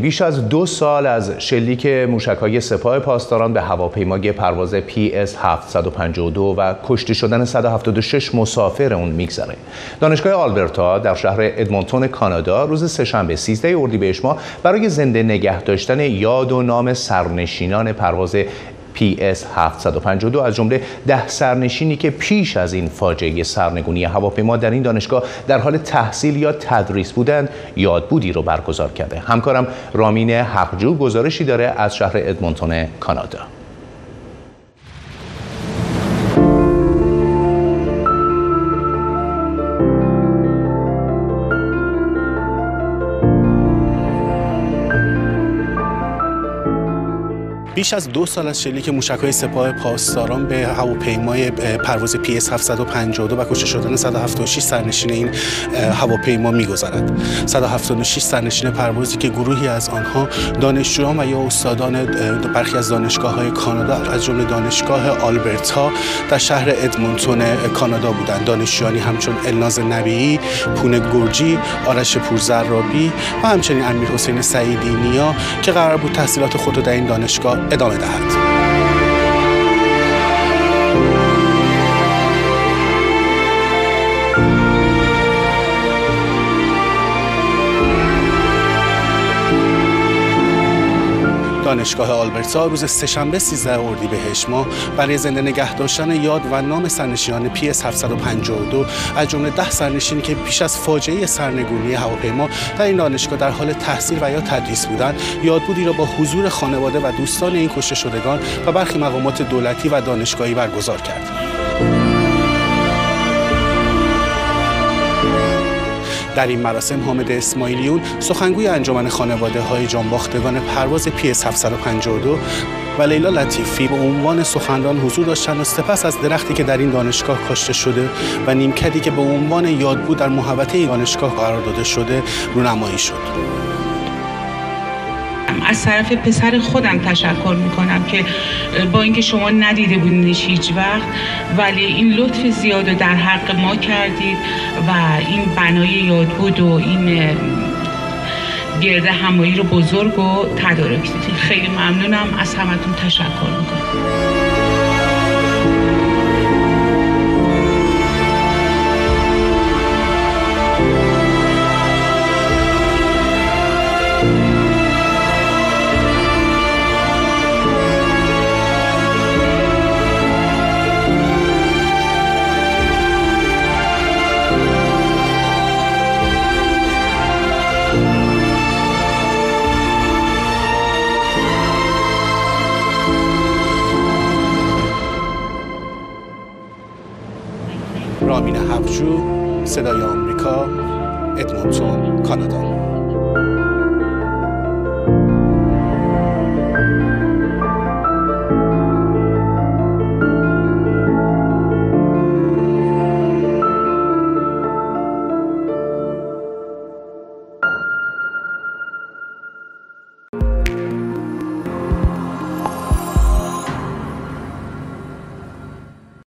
بیش از 2 سال از شلیک موشک‌های سپاه پاسداران به هواپیمای پرواز PS-752 و کشته شدن 176 مسافر اون میگذره. دانشگاه آلبرتا در شهر ادمونتون کانادا روز سه‌شنبه 13 اردیبهشت ماه برای زنده نگه داشتن یاد و نام سرنشینان پرواز PS-752 از جمله 10 سرنشینی که پیش از این فاجعه سرنگونی هواپیما در این دانشگاه در حال تحصیل یا تدریس بودند یادبودی رو برگزار کرده. همکارم رامین حقجو گزارشی داره از شهر ادمونتون کانادا. بیش از 2 سال از شلیک موشک‌های سپاه پاسداران به هواپیمای پرواز PS-752 و کشته شدن 176 سرنشین این هواپیما می‌گذرد. 176 سرنشین پروازی که گروهی از آنها دانشجویان و یا استادان برخی از دانشگاه‌های کانادا از جمله دانشگاه آلبرتا در شهر ادمونتون کانادا بودند. دانشجویانی همچون الناز نبیعی، پونه گرجی، آرش پورزرابی و همچنین امیرحسین سعیدی نیا که قرار بود تحصیلات خود را در این دانشگاه ادامه دهد. دانشگاه آلبرتا روز سه‌شنبه 13 اردیبهشت ماه برای زنده نگه داشتن یاد و نام سرنشینان PS-752 از جمله 10 سرنشینی که پیش از فاجعه سرنگونی هواپیما در این دانشگاه در حال تحصیل و یا تدریس بودند یادبودی را با حضور خانواده و دوستان این کشته شدگان و برخی مقامات دولتی و دانشگاهی برگزار کرد. در این مراسم حامد اسماعیلیون سخنگوی انجمن خانواده‌های جانباختگان پرواز PS-752 و لیلا لطیفی به عنوان سخنران حضور داشتند و سپس از درختی که در این دانشگاه کاشته شده و نیمکتی که به عنوان یادبود در محوطه این دانشگاه قرار داده شده رونمایی شد. از طرف پسر خودم تشکر میکنم که با اینکه شما ندیده بودینش هیچ وقت ولی این لطف زیاد رو در حق ما کردید و این بنای یادبود و این گرد همایی رو بزرگ و تدارک دیدید. خیلی ممنونم، از همتون تشکر میکنم. رامین حقجو، صدای آمریکا، ادمونتون، کانادا.